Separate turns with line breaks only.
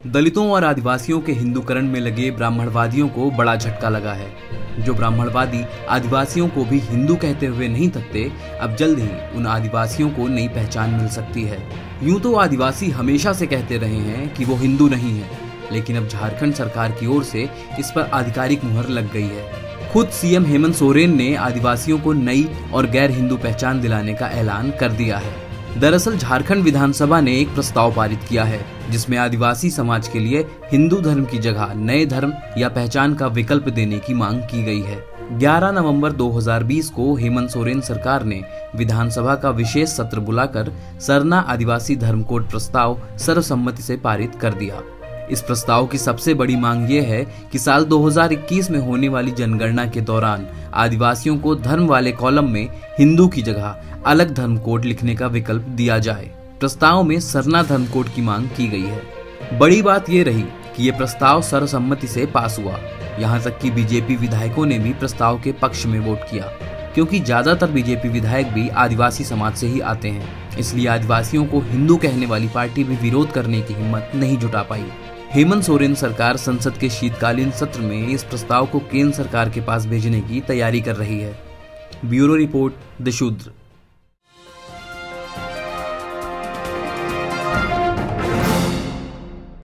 दलितों और आदिवासियों के हिंदूकरण में लगे ब्राह्मणवादियों को बड़ा झटका लगा है। जो ब्राह्मणवादी आदिवासियों को भी हिंदू कहते हुए नहीं थकते, अब जल्द ही उन आदिवासियों को नई पहचान मिल सकती है। यूं तो आदिवासी हमेशा से कहते रहे हैं कि वो हिंदू नहीं है, लेकिन अब झारखंड सरकार की ओर से इस पर आधिकारिक मुहर लग गई है। खुद सीएम हेमंत सोरेन ने आदिवासियों को नई और गैर हिंदू पहचान दिलाने का ऐलान कर दिया है। दरअसल झारखंड विधानसभा ने एक प्रस्ताव पारित किया है, जिसमें आदिवासी समाज के लिए हिंदू धर्म की जगह नए धर्म या पहचान का विकल्प देने की मांग की गई है। 11 नवंबर 2020 को हेमंत सोरेन सरकार ने विधानसभा का विशेष सत्र बुलाकर सरना आदिवासी धर्म कोड प्रस्ताव सर्वसम्मति से पारित कर दिया। इस प्रस्ताव की सबसे बड़ी मांग ये है कि साल 2021 में होने वाली जनगणना के दौरान आदिवासियों को धर्म वाले कॉलम में हिंदू की जगह अलग धर्म कोड लिखने का विकल्प दिया जाए। प्रस्ताव में सरना धर्म कोड की मांग की गई है। बड़ी बात ये रही कि ये प्रस्ताव सर्वसम्मति से पास हुआ। यहाँ तक कि बीजेपी विधायकों ने भी प्रस्ताव के पक्ष में वोट किया, क्योंकि ज्यादातर बीजेपी विधायक भी आदिवासी समाज से ही आते हैं। इसलिए आदिवासियों को हिंदू कहने वाली पार्टी भी विरोध करने की हिम्मत नहीं जुटा पाई। हेमंत सोरेन सरकार संसद के शीतकालीन सत्र में इस प्रस्ताव को केंद्र सरकार के पास भेजने की तैयारी कर रही है। ब्यूरो रिपोर्ट, द शूद्र।